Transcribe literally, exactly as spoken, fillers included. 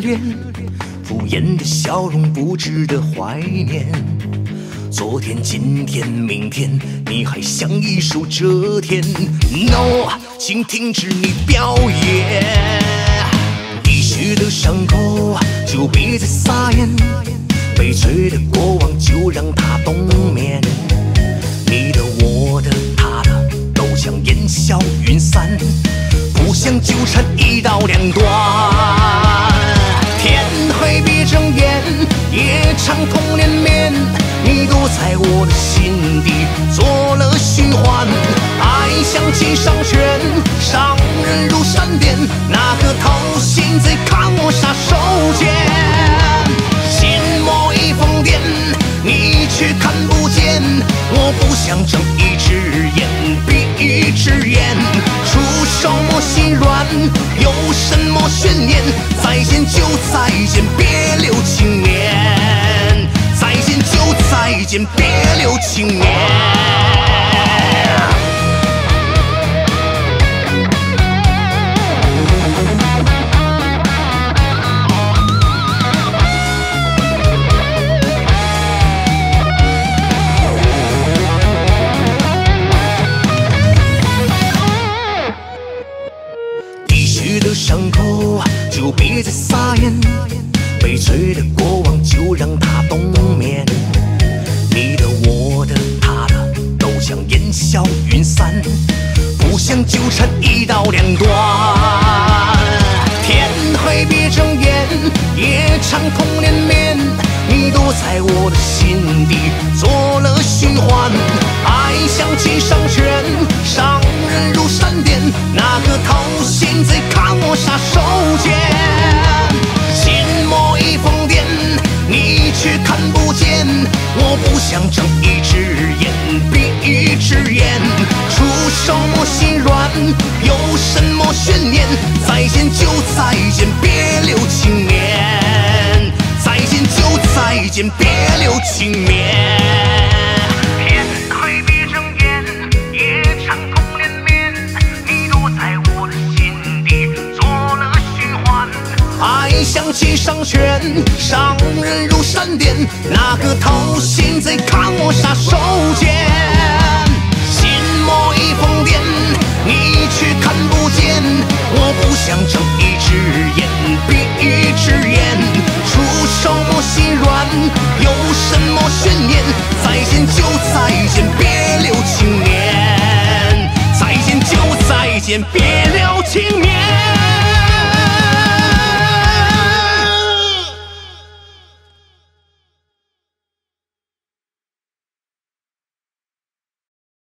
恋，敷衍的笑容不值得怀念。昨天、今天、明天，你还像一首遮天。No， 请停止你表演。已虚的伤口就别再撒盐，悲催的过往就让它冬眠。你的、我的、他的，都将烟消云散，不想纠缠一刀两断。天黑别睁眼，夜长空连绵，你躲在我的心底做了循环。爱像气上旋，伤人如闪电，那个偷心贼看我杀手锏。心魔已疯癫，你却看不见，我不想睁一只眼闭一只眼。出手莫心软，有什么悬念？再见就再见，别留情面。再见就再见，别留情面。伤口就别再撒盐，悲催的过往就让它冬眠。你的、我的、他的，都将烟消云散，不想纠缠一刀两断。天黑别睁眼，夜长空连绵，你躲在我的心底做了循环。爱像气上旋，伤人如闪电，那个偷心贼看我杀手锏。心魔已疯癫，你却看不见，我不想睁一只眼闭一只眼。出手莫心软，有什么悬念？再见就再见，别留情面。再见就再见，别留情面。爱像气上旋，伤人如闪电，那个偷心贼看我杀手锏。心魔已疯癫，你却看不见，我不想睁一只眼闭一只眼。出手莫心软，有什么悬念？再见就再见，别留情面。再见就再见，别